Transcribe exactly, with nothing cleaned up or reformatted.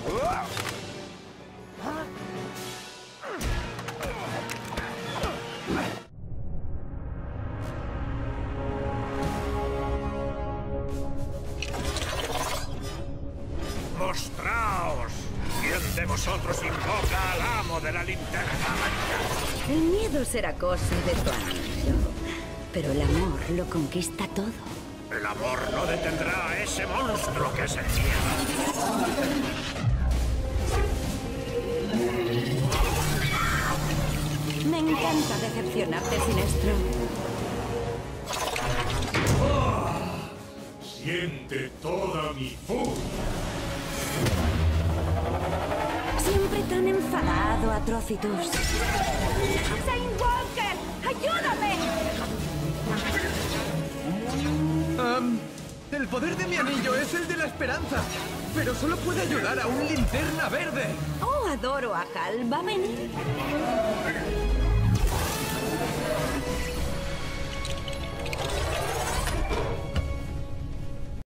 ¡Mostraos! ¿Quién de vosotros invoca al amo de la linterna? El miedo será cosa de tu anillo, pero el amor lo conquista todo. El amor no detendrá a ese monstruo que es el miedo. Me encanta decepcionarte, Sinestro. Siente toda mi furia. Siempre tan enfadado, Atrocitus. ¡Saint Walker! ¡Ayúdame! Um, el poder de mi anillo es el de la esperanza, pero solo puede ayudar a un linterna verde. Oh, adoro a Hal. ¿Va a venir?